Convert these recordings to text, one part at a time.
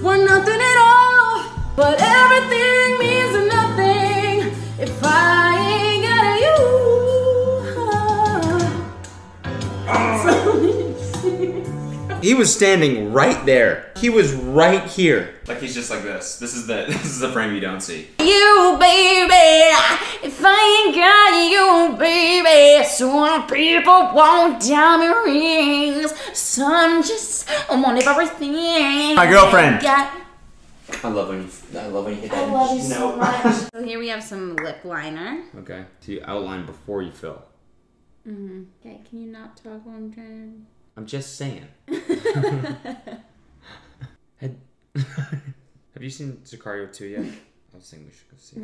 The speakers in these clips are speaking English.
were nothing at all. But everything means nothing if I ain't got you. He was standing right there. He was right here. Like he's just like this. This is the frame you don't see. You, baby, if I ain't got you, baby. Some people want diamond rings. Some just want everything. My girlfriend. I love when you hit that. I love you so much. So here we have some lip liner. Okay. So you outline before you fill. Mm-hmm. Okay, can you not talk while I'm trying? I'm just saying. Have you seen Sicario 2 yet? I was thinking we should go see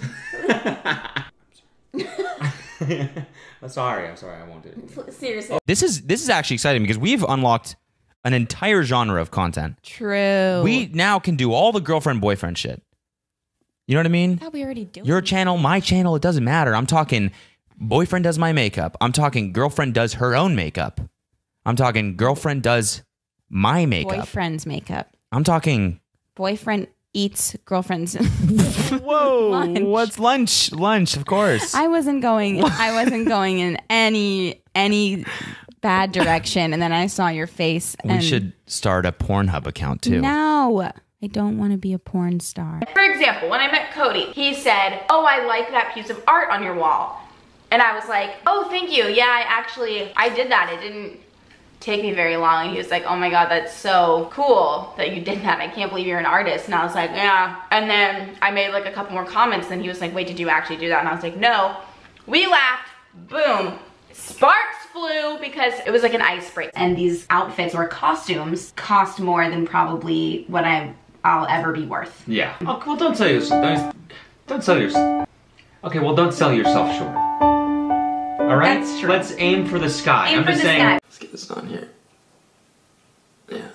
it. I'm sorry, I won't do it. Seriously. This is actually exciting because we've unlocked an entire genre of content. True. We now can do all the girlfriend-boyfriend shit. You know what I mean? I thought we already do. Your channel, my channel, it doesn't matter. I'm talking boyfriend does my makeup. I'm talking girlfriend does her own makeup. I'm talking girlfriend does my makeup. Boyfriend's makeup. I'm talking Boyfriend eats girlfriend's. Whoa! Lunch. What's lunch? Lunch, of course. I wasn't going in any bad direction, and then I saw your face. We should start a Pornhub account too. No, I don't want to be a porn star. For example, when I met Cody, he said, "Oh, I like that piece of art on your wall." And I was like, "Oh, thank you. Yeah, I did that. It didn't take me very long." And he was like, "Oh my God, that's so cool that you did that. I can't believe you're an artist." And I was like, "Yeah." And then I made like a couple more comments, and he was like, "Wait, did you actually do that?" And I was like, "No." We laughed, boom. Sparks flew because it was like an icebreaker. And these outfits or costumes cost more than probably what I'll ever be worth. Yeah. Oh, well, don't sell yourself. Don't sell yourself. Okay, well, don't sell yourself short. All right. That's true. Let's aim for the sky. Aim I'm for just the saying. sky. Let's get this on here. Yeah.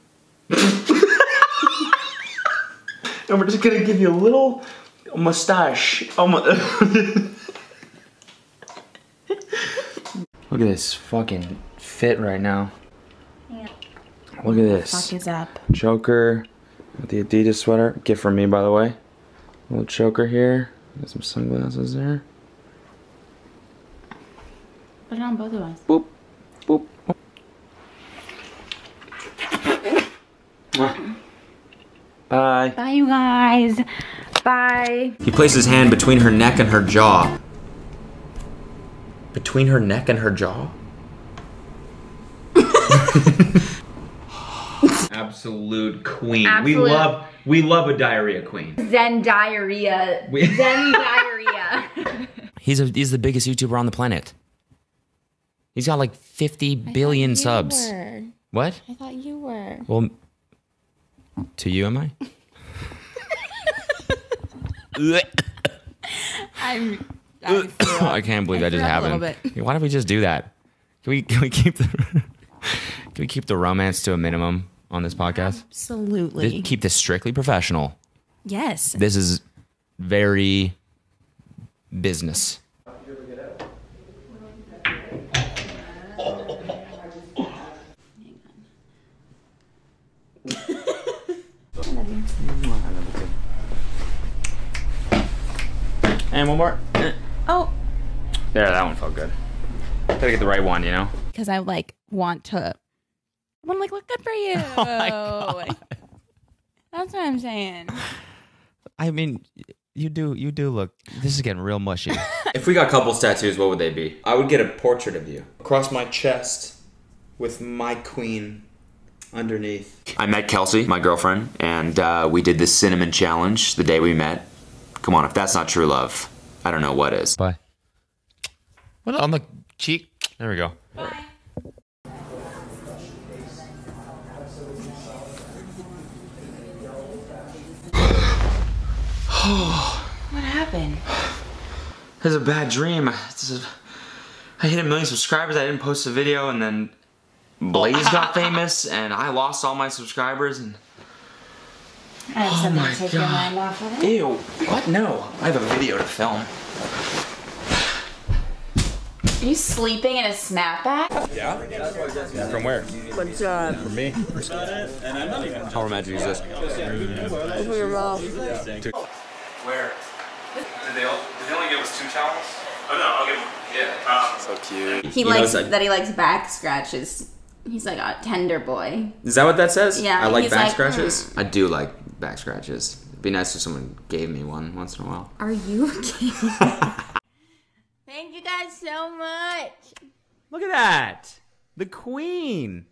And we're just gonna give you a little mustache. Look at this fucking fit right now. Yeah. Look at this. Fuck is up? Choker with the Adidas sweater. Gift from me, by the way. Little choker here. Got some sunglasses there. Put it on both of us. Boop. Boop. Bye. Bye, you guys. Bye. He placed his hand between her neck and her jaw. Between her neck and her jaw? Absolute queen. Absolute. We love a diarrhea queen. Zen diarrhea. Zen diarrhea. He's the biggest YouTuber on the planet. He's got like 50 billion subs. What? I thought you were. Well, to you, am I? I can't believe that just happened. Why don't we just do that? Can we keep the romance to a minimum on this podcast? Absolutely. Keep this strictly professional. Yes. This is very business. And one more. Oh. There, that one felt good. Gotta get the right one, you know? Because I like want to. I'm like, look good for you. Oh my God. That's what I'm saying. I mean, you do look. This is getting real mushy. If we got couples tattoos, what would they be? I would get a portrait of you across my chest with my queen underneath. I met Kelsey, my girlfriend, and we did the cinnamon challenge the day we met. Come on, if that's not true love, I don't know what is. Bye. What on the cheek? There we go. Bye. What happened? It was a bad dream. I hit 1 million subscribers. I didn't post a video, and then Blaze got famous, and I lost all my subscribers. And I have something to take your mind off of it. ew! What? No, I have a video to film. Are you sleeping in a snapback? Yeah? From where? What's up? From me. How romantic is this? Open your mouth. Where? Did they only give us 2 towels? Oh no, I'll give them. Yeah. So cute. He likes that he likes back scratches. He's like a tender boy. Is that what that says? Yeah. I like he's back like, scratches. I do like back scratches. It'd be nice if someone gave me one once in a while. Are you kidding? Thank you guys so much. Look at that. The queen.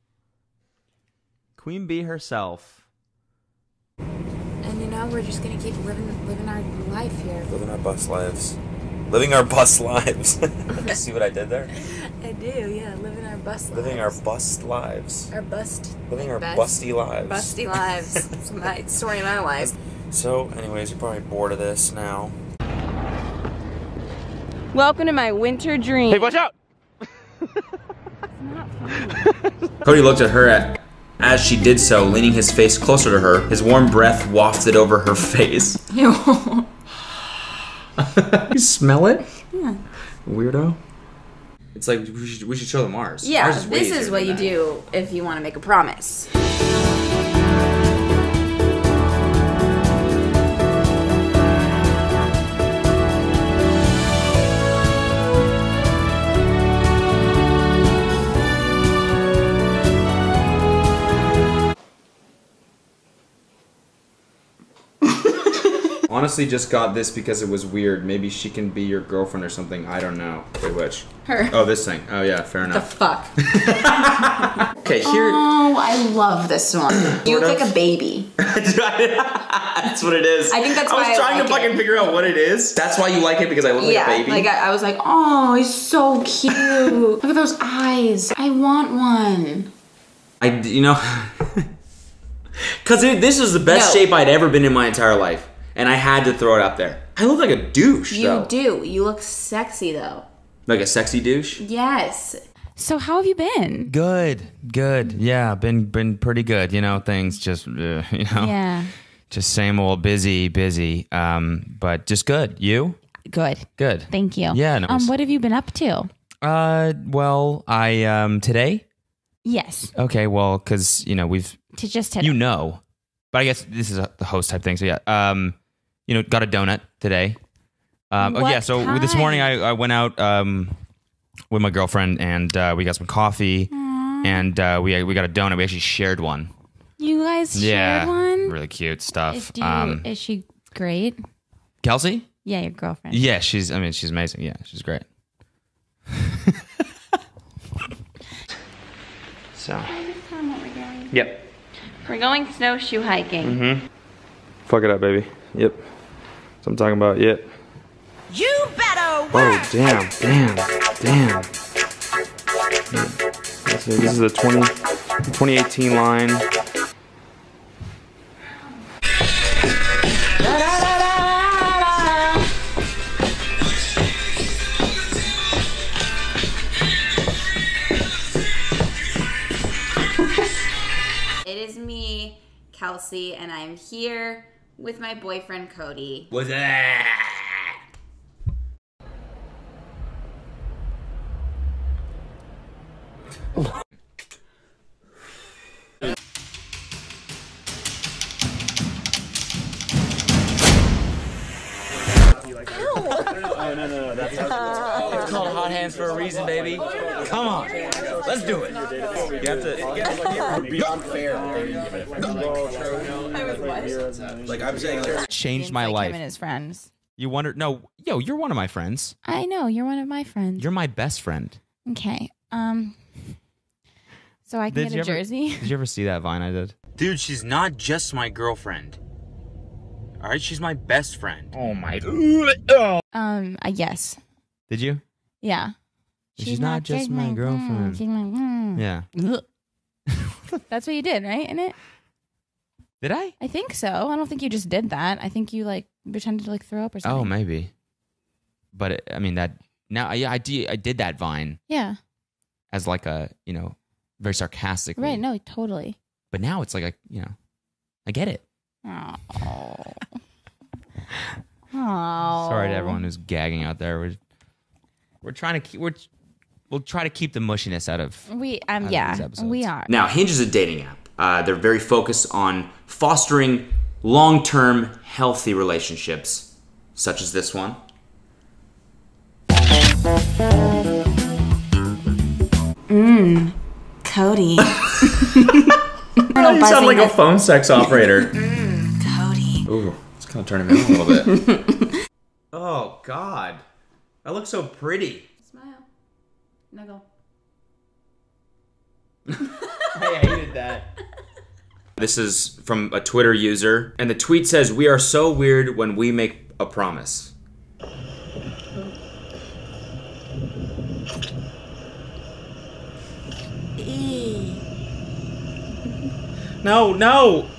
Queen bee herself. And you know, we're just gonna keep living our life here. Living our bus lives. Living our bus lives. See what I did there? I do, yeah. Living our bus lives. Living our bust lives. Our bust. Living our best. busty lives. Busty lives. It's my story of my life. So, anyways, you're probably bored of this now. Welcome to my winter dream. Hey, watch out! Cody looked at her as she did so, leaning his face closer to her. His warm breath wafted over her face. Ew. You smell it? Yeah. Weirdo. It's like we should show them ours. Yeah, Ours way this easier is what than you that. do if you want to make a promise. Honestly, just got this because it was weird. Maybe she can be your girlfriend or something. I don't know. Wait, which? Her. Oh, this thing. Oh, yeah, fair The enough. fuck? Okay, here. Oh, I love this one. You look like a baby. That's what it is. I think that's I why was I trying like to fucking it. figure out what it is. That's why you like it, because I look like a baby? Like I was like, oh, he's so cute. Look at those eyes. I want one. You know, because this is the best No. shape I'd ever been in my entire life. And I had to throw it up there. I look like a douche, You though. do. You look sexy though. Like a sexy douche? Yes. So how have you been? Good. Yeah, been pretty good. You know, things just, Yeah. just same old busy. But just good. You? Good. Good. Thank you. Yeah, no worries. What have you been up to? Well, I, today? Yes. Okay, well, because, we've, To just today. but I guess this is the host type thing. So yeah, got a donut today. What So this morning kind? I went out with my girlfriend and we got some coffee and we got a donut. We actually shared one. You guys shared one? Really cute stuff. Is she great? Kelsey? Yeah, your girlfriend. Yeah, she's amazing. Yeah, she's great. So. Yep. We're going snowshoe hiking. Fuck it up, baby. Yep. That's what I'm talking about. Yep. You better work! Oh, damn. Let's see, this is the 2018 line. It is me, Kelsey, and I'm here with my boyfriend Cody. What's that? It's called Hot Hands for a reason, baby. Come on. Let's do it. You have to Be unfair. Like I'm saying, like, change my Him life. and his friends. You wonder? No, you're one of my friends. I know you're one of my friends. You're my best friend. Okay. So I can Did get you a ever- jersey. Did you ever see that Vine I did? Dude, she's not just my girlfriend. All right, she's my best friend. Oh my. Yes. Did you? Yeah. She's not just my girlfriend. She's my Yeah. That's what you did, right? In it? Did I? I think so. I don't think you just did that. I think you like pretended to like throw up or something. Oh, maybe. But that now I did that Vine Yeah. as like a very sarcastically. Right. No, totally. But now it's like I get it. Oh. Oh. Sorry to everyone who's gagging out there. We're trying to keep. We'll try to keep the mushiness out of. We these yeah, episodes. we are. Now, Hinge is a dating app. They're very focused on fostering long-term, healthy relationships, such as this one. Cody. You sound like a phone sex operator. Cody. Ooh, it's kind of turning me on a little bit. Oh, God. That looks so pretty. Smile. Nuggle. I hated that. This is from a Twitter user, and the tweet says, "We are so weird when we make a promise." No, no.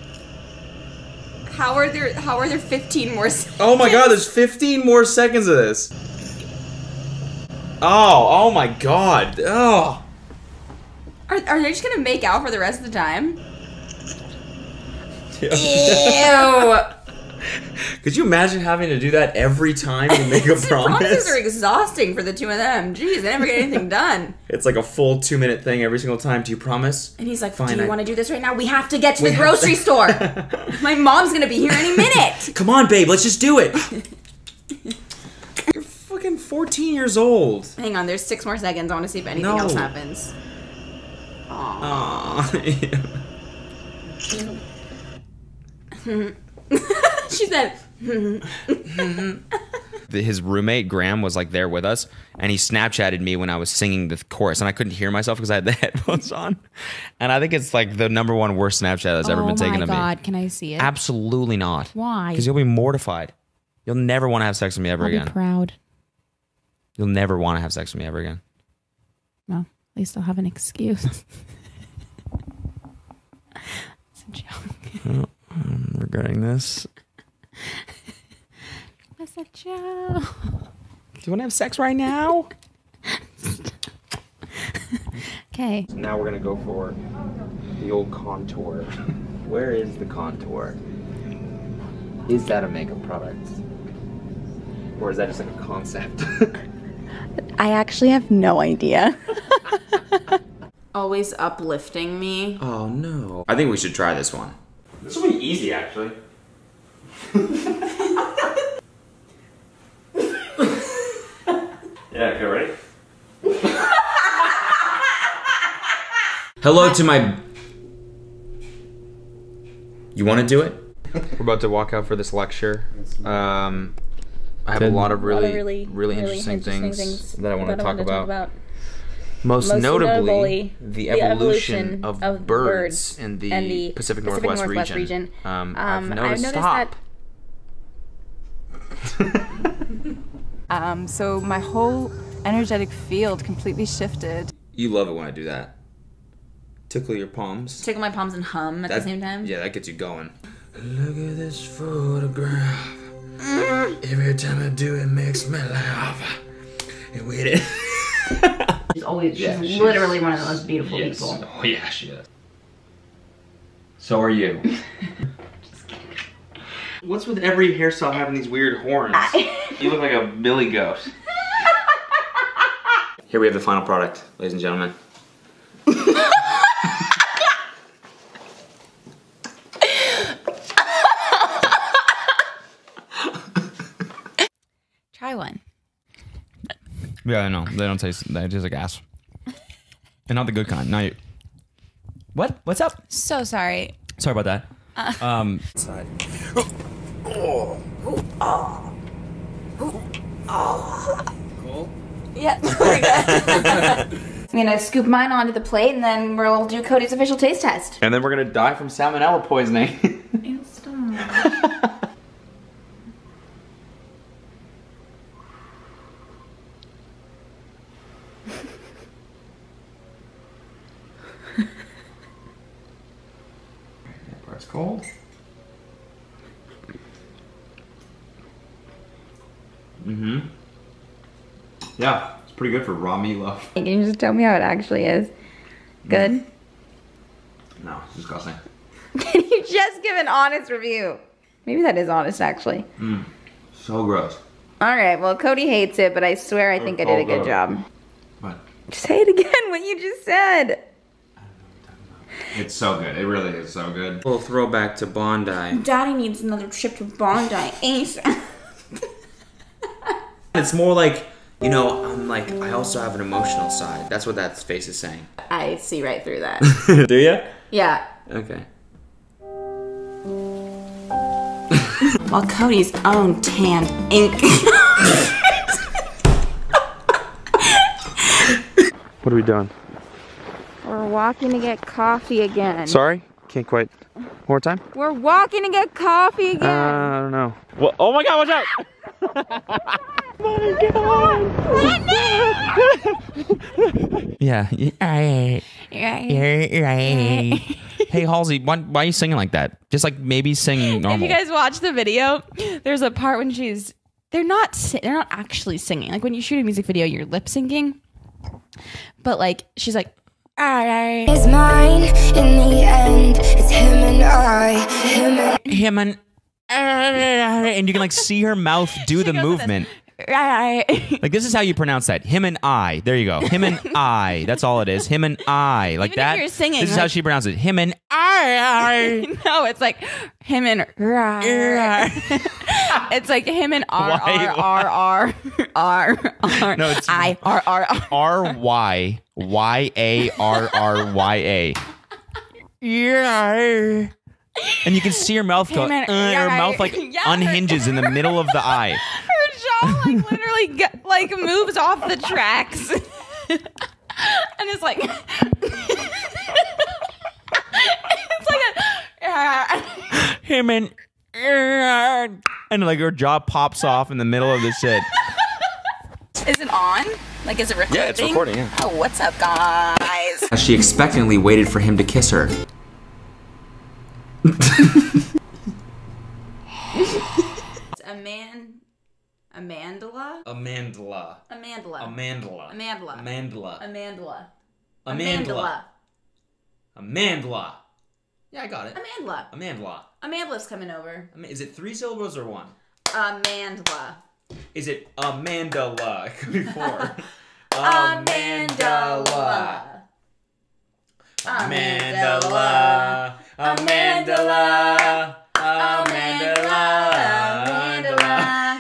How are there 15 more seconds? Oh my God, there's 15 more seconds of this. Oh my God. Oh. Are they just gonna make out for the rest of the time? Ew. Could you imagine having to do that every time you make a promise? Promises are exhausting for the two of them. Jeez, they never get anything done. It's like a full 2-minute thing every single time. Do you promise? And he's like, Fine, do you want to do this right now? We have to get to the grocery store. My mom's gonna be here any minute. Come on, babe, let's just do it. You're fucking 14 years old. Hang on, there's 6 more seconds. I want to see if anything else happens. Aww. She said, His roommate Graham was like there with us, and he Snapchatted me when I was singing the chorus, and I couldn't hear myself because I had the headphones on. And I think it's like the #1 worst Snapchat that's ever been taken of me. Oh my God, can I see it? Absolutely not. Why? Because you'll be mortified. You'll never want to have sex with me ever I'll again. be proud. You'll never want to have sex with me ever again. Well, at least I'll have an excuse. It's a joke. Oh, I'm regretting this. What's a joke? Do you want to have sex right now? Okay. Now we're gonna go for the old contour. Where is the contour? Is that a makeup product? Or is that just like a concept? I actually have no idea. always uplifting me. Oh no. I think we should try this one. This will be easy actually. Yeah, okay, ready? Hello to my... You want to do it? We're about to walk out for this lecture. I have a lot of really interesting things that I want to talk about. Most notably, the evolution of birds in the Pacific Northwest region. I've noticed that. So my whole energetic field completely shifted. You love it when I do that. Tickle your palms. Tickle my palms and hum at the same time. Yeah, that gets you going. Look at this photograph. Every time I do it makes me laugh. And wait it. She's literally one of the most beautiful people. Oh yeah, she is. So are you. What's with every hairstyle having these weird horns? You look like a billy goat. Here we have the final product, ladies and gentlemen. Try one. Yeah, I know. They don't taste. They taste like ass. And not the good kind. Not you. What? What's up? So sorry. Sorry about that. Side. Cool? Yeah, very good. I'm gonna scoop mine onto the plate and then we'll do Cody's official taste test. And then we're gonna die from salmonella poisoning. Ew, stop. That part's cold. Mm-hmm. Yeah, it's pretty good for raw meatloaf. Can you just tell me how it actually is? Good? No, it's disgusting. Can you just give an honest review? Maybe that is honest, actually. So gross. All right, well, Cody hates it, but I swear I think I did a good job. What? Say it again, what you just said. It's so good. It really is so good. We'll throw back to Bondi. Daddy needs another trip to Bondi ASAP. It's more like, you know, I'm like, I also have an emotional side. That's what that face is saying. I see right through that. Do you? Yeah. Okay. While Cody's own tanned ink. What are we doing? We're walking to get coffee again. Sorry? Can't quite. One more time? We're walking to get coffee again. I don't know. Well, oh my god, watch out! Yeah. Right. Hey, Halsey, why are you singing like that? Just like maybe sing normal. If you guys watch the video, there's a part when they're not actually singing. Like when you shoot a music video, you're lip syncing. But like she's like, is mine in the end. It's him and I. him and you can like see her mouth do the movement. Like this is how you pronounce that. Him and I. There you go. Him and I. That's all it is. Him and I. Like Even that. if you're singing, this is how she pronounces it. Him and I. No, it's like him and it's like him and R. No, it's I R. RYYARRYA. Yeah. And you can see her mouth go. Her mouth like unhinges in the middle of the eye. Her jaw like literally like moves off the tracks, and it's like it's like a Him and like her jaw pops off in the middle of the shit. Is it on? Like, is it recording? Yeah, it's recording, yeah. Oh, what's up, guys? She expectantly waited for him to kiss her. Amandla? Amandla. Amandla. Amandla. Amandla. Amandla. Amandla. Amandla. Amandla. Yeah, I got it. Amandla. Amandla. Amandla's coming over. Is it 3 syllables or 1? Amandla. Is it Amandala? It could be 4. Amandala. Amandala. Amandala. Amandala.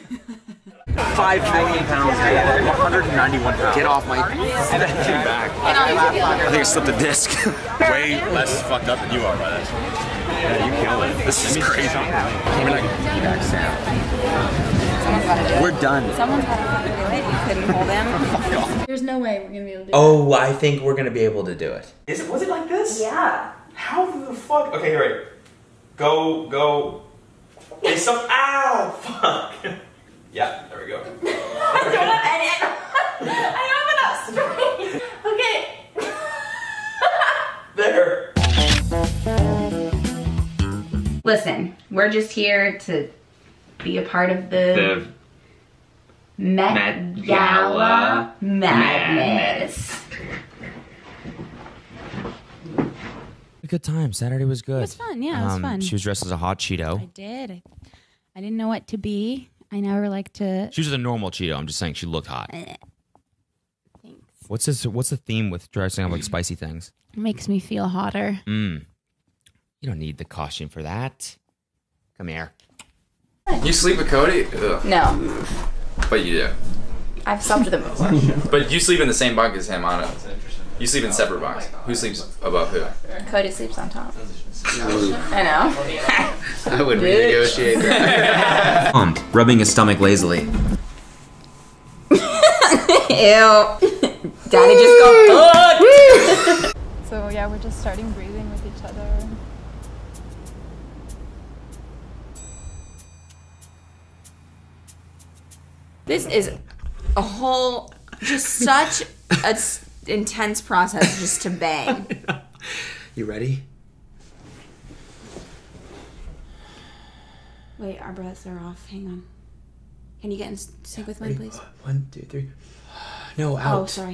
5 million pounds, 191 pounds. Get off my back. I think I slipped a disc. Way less fucked up than you are, by that. Yeah, you killed it. This is crazy. We're done. Someone's got to fucking do it. You couldn't hold him. There's no way we're going to be able to do it. Oh, I think we're going to be able to do it. Was it like this? Yeah. How the fuck? Okay, here, wait. Go. It's some. Ow! Fuck. Yeah, there we go. I don't have any. I don't have enough strength. Okay. There. Listen, we're just here to be a part of the Met Gala Madness. A good time. Saturday was good. It was fun. Yeah, it was fun. She was dressed as a hot Cheeto. I did. I didn't know what to be. I never like to. She was a normal Cheeto. I'm just saying she looked hot. Thanks. What's the theme with dressing up like spicy things? It makes me feel hotter. You don't need the costume for that. Come here. You sleep with Cody? Ugh. No, But you do. I've slept with him before. But you sleep in the same bunk as him, I know. You sleep in separate bunks. Who sleeps above who? Cody sleeps on top. I know. I would renegotiate that. Rubbing his stomach lazily. Ew. Daddy just got fucked. So yeah, we're just starting breathing with each other. This is a whole, just such a intense process just to bang. You ready? Wait, our breaths are off. Hang on. Can you get in sync with mine, please? 1, 2, 3. No, out. Oh, sorry.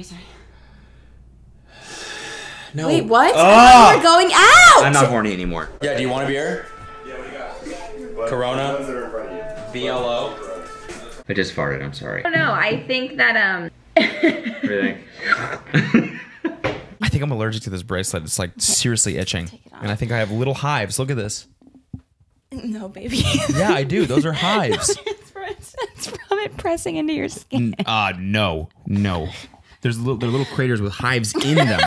No. Wait, what? Oh! I thought you were going out! I'm not horny anymore. Yeah, do you want a beer? Yeah, what do you got? Corona? Ones that are in front of you. BLO? I just farted, I'm sorry. I don't know, I think that, Everything. I think I'm allergic to this bracelet. It's like seriously itching. And I think I have little hives. Look at this. No, baby. Yeah, I do. Those are hives. It's from it pressing into your skin. No. They're little craters with hives in them.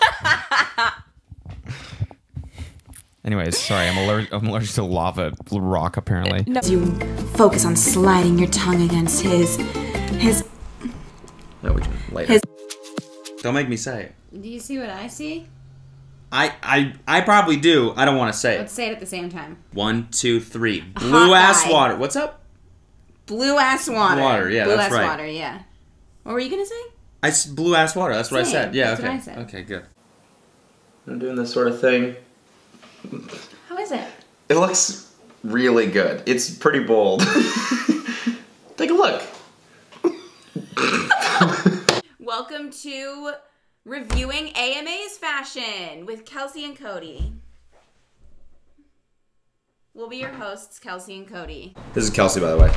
Anyways, sorry, I'm allergic to lava rock apparently. No. You focus on sliding your tongue against his. No, we can later. Don't make me say it. Do you see what I see? I probably do. I don't want to say it. Let's say it at the same time. 1, 2, 3. Blue ass water. What's up? Blue ass water. Water, yeah, Blue that's ass right. water, yeah. What were you gonna say? Blue ass water. That's what I Same. said. Yeah, That's okay. what I said. Okay, good. I'm doing this sort of thing. how is it? It looks really good. It's pretty bold. Take a look. Welcome to Reviewing AMA's Fashion with Kelsey and Cody. We'll be your hosts, Kelsey and Cody. This is Kelsey, by the way.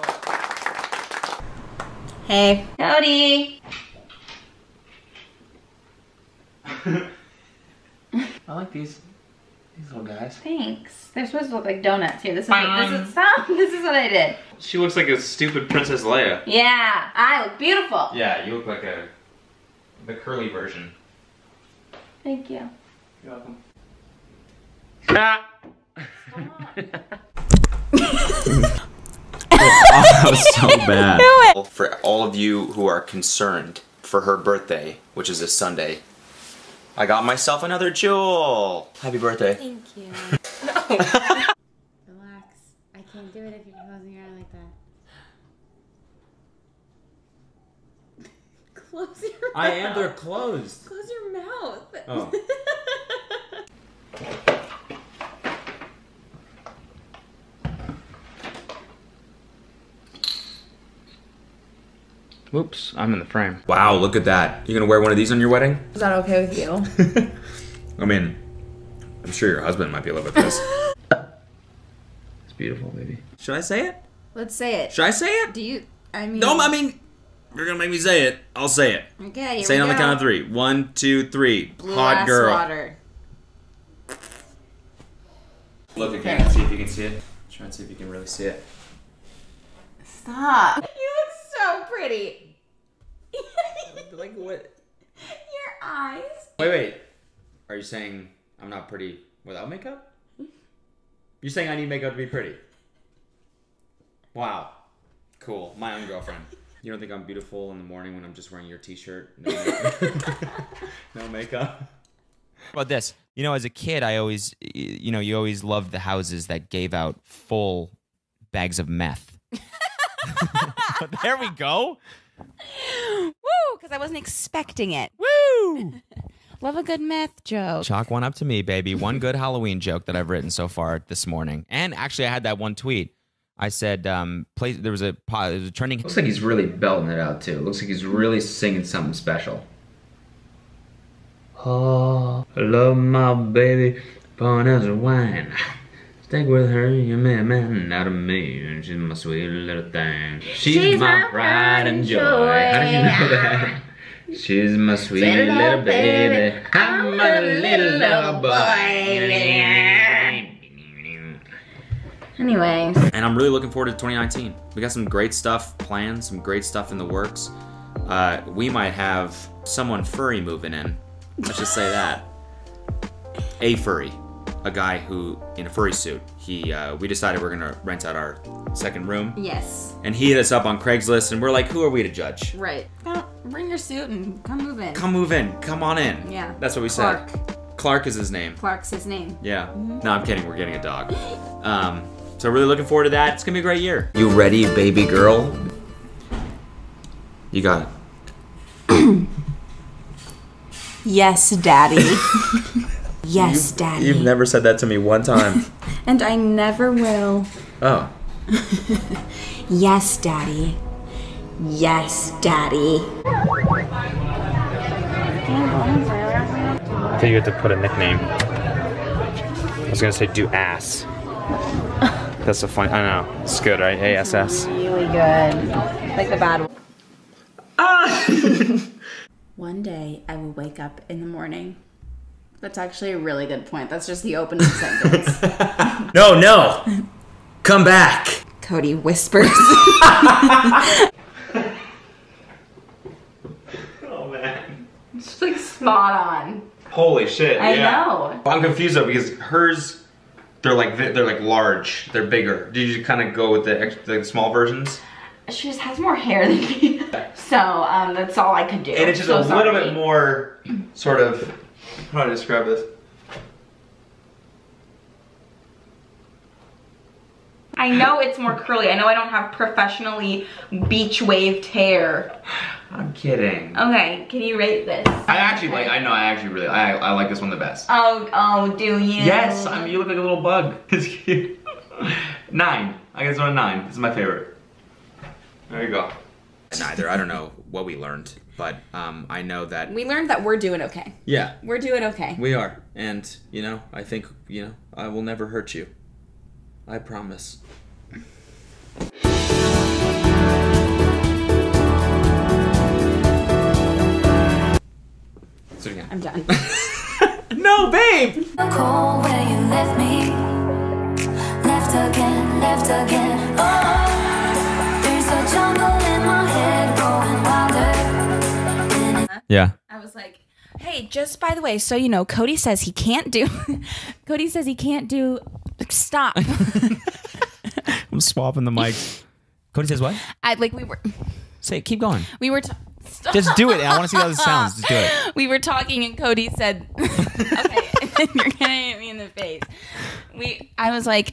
Hey. Cody! I like these little guys. Thanks. They're supposed to look like donuts here. This is what I did. She looks like a stupid Princess Leia. Yeah, I look beautiful. Yeah, you look like the curly version. Thank you. You're welcome. That was so bad. For all of you who are concerned for her birthday, which is this Sunday, I got myself another jewel. Happy birthday. Thank you. Relax. I can't do it if you're closing your eye like that. Close your mouth. I am. They're closed. Close your mouth. Oh. Whoops, I'm in the frame. Wow, look at that. You gonna wear one of these on your wedding? Is that okay with you? I mean, I'm sure your husband might be a little bit pissed. It's beautiful, baby. Should I say it? Let's say it. Should I say it? Do you? I mean. No, I mean, you're gonna make me say it. I'll say it. Okay, here say we it on go. the count of 3. 1, 2, 3. Blue Hot ass girl. Water. Look again. See if you can see it. Try and see if you can really see it. Stop. You look so pretty. Like what? Your eyes. Wait. Are you saying I'm not pretty without makeup? You're saying I need makeup to be pretty? Wow. Cool. My own girlfriend. You don't think I'm beautiful in the morning when I'm just wearing your t-shirt? No makeup? No makeup? How about this? You know, as a kid, I always, you always loved the houses that gave out full bags of meth. There we go. Woo! Because I wasn't expecting it. Woo! Love a good meth joke. Chalk one up to me, baby. One good Halloween joke that I've written so far this morning. And actually, I had that one tweet. I said, there was a trending. Looks like he's really belting it out too. Looks like he's really singing something special. Oh, I love my baby, born as a wine. Stick with her, you man out of me. She's my sweet little thing. She's my pride and joy. How did you know that? She's my sweet little baby. I'm a little boy. Anyways. And I'm really looking forward to 2019. We got some great stuff planned, some great stuff in the works. We might have someone furry moving in. Let's just say that. A furry. A guy who, in a furry suit. We decided we're gonna rent out our second room. Yes. And he hit us up on Craigslist and we're like, who are we to judge? Right. Bring your suit and come move in. Come move in. Come on in. Yeah. That's what we said. Clark is his name. Clark's his name. Yeah. No, I'm kidding. We're getting a dog. So really looking forward to that. It's gonna be a great year. You ready, baby girl? You got it. Yes, Daddy. Yes, Daddy. You've never said that to me one time. And I never will. Oh. Yes, Daddy. Yes, Daddy. I think you had to put a nickname. I was gonna say do ass. That's so funny. I know. It's good, right? ASS. Really good. Like the bad one. One day I will wake up in the morning. That's actually a really good point. That's just the opening sentence. No. Come back. Cody whispers. Oh man. It's like spot on. Holy shit. I know. I'm confused though because hers, they're like large. They're bigger. Did you kind of go with the small versions? She just has more hair than me. So that's all I could do. And it's just a little bit more sort of, how do I describe this? I know it's more curly. I know I don't have professionally beach waved hair. I'm kidding. Okay, can you rate this? I like this one the best. Oh, do you? Yes, you look like a little bug. It's cute. 9. I guess one 9. This is my favorite. There you go. Neither. I don't know what we learned, but I know that We learned that we're doing okay. Yeah. We're doing okay. We are. And, I think, I will never hurt you. I promise. So again. I'm done. No, babe! Call where you left me. Left again. Oh, there's a jungle in my head growing wilder. Yeah. I was like, hey, just by the way, so you know, Cody says he can't do. Stop. I'm swapping the mic. Cody says what? Say it. Keep going. Just do it. I want to see how this sounds. Just do it. We were talking and Cody said, okay, and then you're gonna hit me in the face. I was like,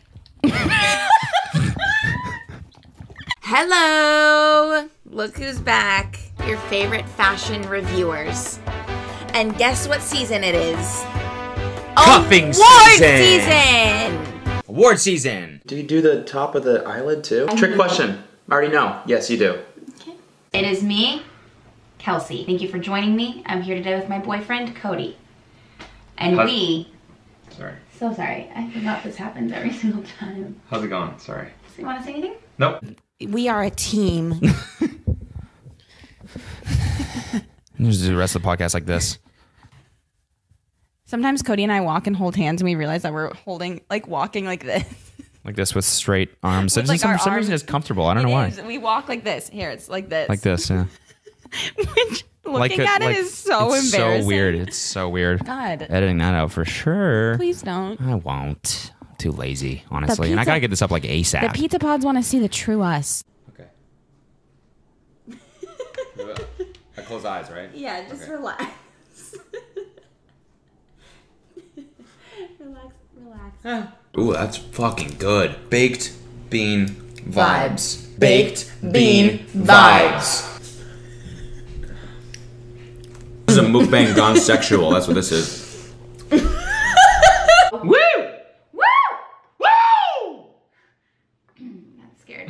Hello! Look who's back. Your favorite fashion reviewers. And guess what season it is? Cuffing season! Award season! Do you do the top of the eyelid too? Trick question. I already know. Yes, you do. Okay. It is me, Kelsey. Thank you for joining me. I'm here today with my boyfriend, Cody. And Sorry. So sorry. I forgot this happens every single time. How's it going? Sorry. So you want to say anything? Nope. we are a team. Just do the rest of the podcast like this. Sometimes Cody and I walk and hold hands and we realize that we're walking like this. Like this with straight arms. With, like, For some reason it's comfortable. I don't know why. We walk like this. Here, it's like this. Like this, yeah. Which, looking at it is so it's embarrassing. So weird. It's so weird. God. Editing that out for sure. Please don't. I won't. I'm too lazy, honestly. And I gotta get this up like ASAP. The pizza pods want to see the true us. Okay. I close eyes, right? Yeah, just relax. Relax. Ooh, that's fucking good. Baked bean vibes. Baked bean vibes. This is a mukbang gone sexual. That's what this is. Woo! Woo! Woo! Got scared.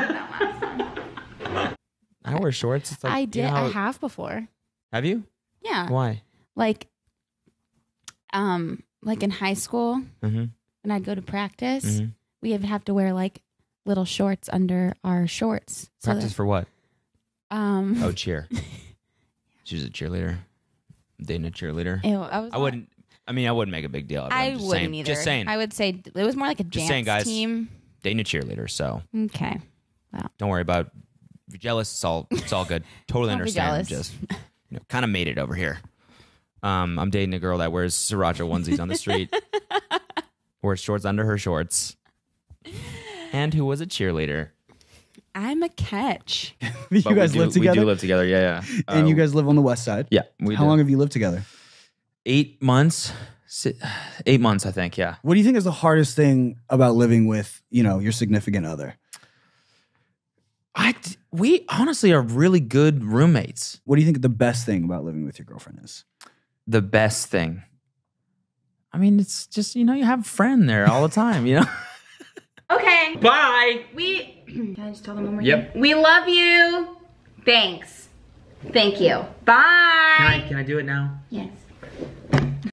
I wear shorts. It's like, I did. I have before. Have you? Yeah. Why? Like in high school, when I'd go to practice, we would have to wear like little shorts under our shorts. Practice for what? Cheer. She's a cheerleader. I'm dating a cheerleader. Ew, I wouldn't make a big deal. I wouldn't either. Just saying. I would say it was more like a dance team. Dating a cheerleader, so. Okay. Wow. Don't worry about. If you're jealous, it's all good. Totally understand. Just kind of made it over here. I'm dating a girl that wears sriracha onesies on the street, wears shorts under her shorts, and who was a cheerleader. I'm a catch. You guys live together? We do live together, yeah. And you guys live on the west side? Yeah. How long have you lived together? 8 months. 8 months, I think, yeah. What do you think is the hardest thing about living with, your significant other? We honestly are really good roommates. What do you think the best thing about living with your girlfriend is? The best thing? I mean, it's just, you have a friend there all the time, Okay. Bye. Can I just tell them one more Yep. thing? We love you. Thanks. Thank you. Bye. Can I do it now? Yes.